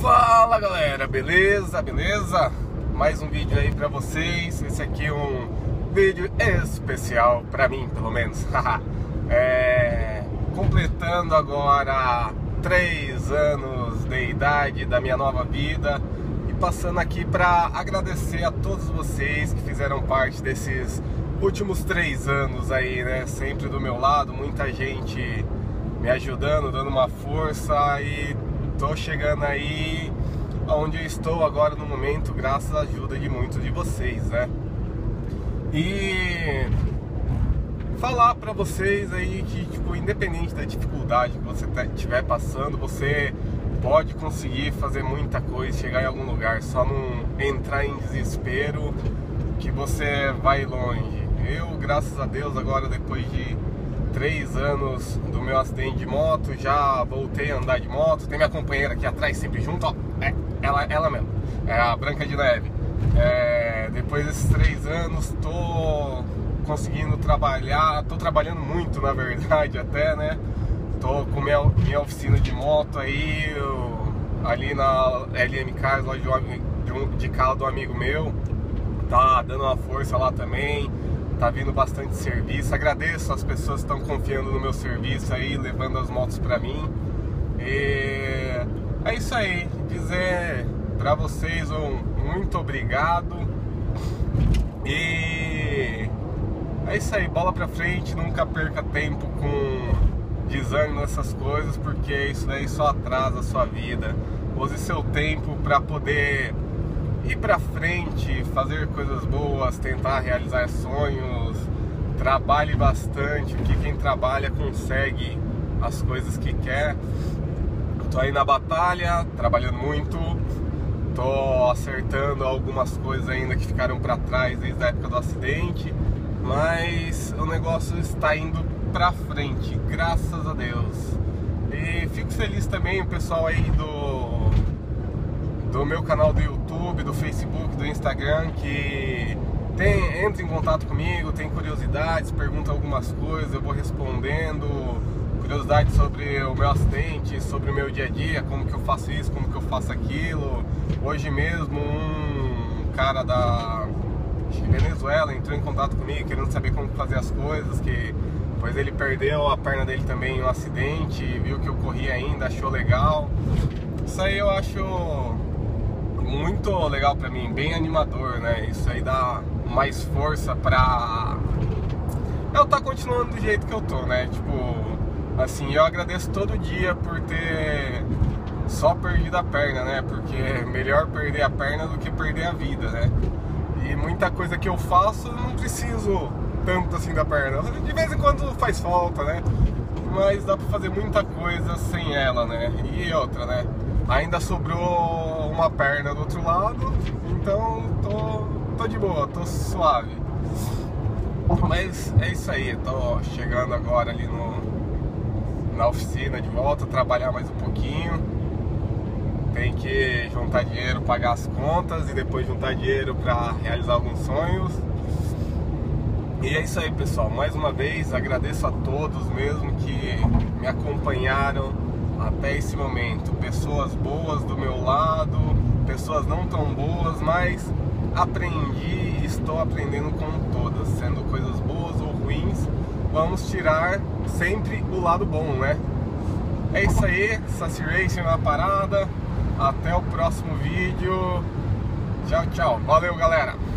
Fala galera, beleza? Beleza? Mais um vídeo aí pra vocês. Esse aqui é um vídeo especial pra mim, pelo menos. Completando agora 3 anos de idade da minha nova vida e passando aqui pra agradecer a todos vocês que fizeram parte desses últimos 3 anos aí, né? Sempre do meu lado, muita gente me ajudando, dando uma força, e tô chegando aí onde eu estou agora no momento graças à ajuda de muitos de vocês, né? E falar pra vocês aí que, tipo, independente da dificuldade que você estiver passando, você pode conseguir fazer muita coisa, chegar em algum lugar, só não entrar em desespero que você vai longe. Eu, graças a Deus, agora depois de 3 anos do meu acidente de moto, já voltei a andar de moto. Tem minha companheira aqui atrás, sempre junto, ó, ela mesmo, é a Branca de Neve. Depois desses 3 anos, tô conseguindo trabalhar, tô trabalhando muito, na verdade, até, né? Tô com minha oficina de moto aí, ali na LM Cars, loja de carro do amigo meu, tá dando uma força lá também. Tá vindo bastante serviço. Agradeço as pessoas que estão confiando no meu serviço aí, levando as motos pra mim. E é isso aí. Dizer pra vocês um muito obrigado. E é isso aí. Bola pra frente. Nunca perca tempo com desânimo nessas coisas, porque isso daí só atrasa a sua vida. Use seu tempo pra poder ir pra frente, fazer coisas boas, tentar realizar sonhos. Trabalhe bastante, porque quem trabalha consegue as coisas que quer. Tô aí na batalha, trabalhando muito. Tô acertando algumas coisas ainda que ficaram pra trás desde a época do acidente, mas o negócio está indo pra frente, graças a Deus. E fico feliz também o pessoal aí do meu canal do YouTube, do Facebook, do Instagram, que entra em contato comigo, tem curiosidades, pergunta algumas coisas, eu vou respondendo. Curiosidades sobre o meu acidente, sobre o meu dia a dia, como que eu faço isso, como que eu faço aquilo. Hoje mesmo um cara da Venezuela entrou em contato comigo, querendo saber como fazer as coisas, que depois ele perdeu a perna dele também em um acidente, viu que eu corri ainda, achou legal. Isso aí eu acho muito legal pra mim, bem animador, né? Isso aí dá mais força pra eu estar continuando do jeito que eu tô, né? Tipo, assim, eu agradeço todo dia por ter só perdido a perna, né? Porque é melhor perder a perna do que perder a vida, né? E muita coisa que eu faço eu não preciso tanto assim da perna. De vez em quando faz falta, né? Mas dá pra fazer muita coisa sem ela, né? E outra, né? Ainda sobrou uma perna do outro lado, então tô de boa, tô suave. Mas é isso aí, tô chegando agora ali na oficina de volta, trabalhar mais um pouquinho. Tem que juntar dinheiro, pagar as contas e depois juntar dinheiro para realizar alguns sonhos. E é isso aí, pessoal, mais uma vez agradeço a todos mesmo que me acompanharam até esse momento. Pessoas boas do meu lado, pessoas não tão boas, mas aprendi e estou aprendendo com todas, sendo coisas boas ou ruins, vamos tirar sempre o lado bom, né? É isso aí, Saci Racing na parada. Até o próximo vídeo. Tchau, tchau. Valeu, galera.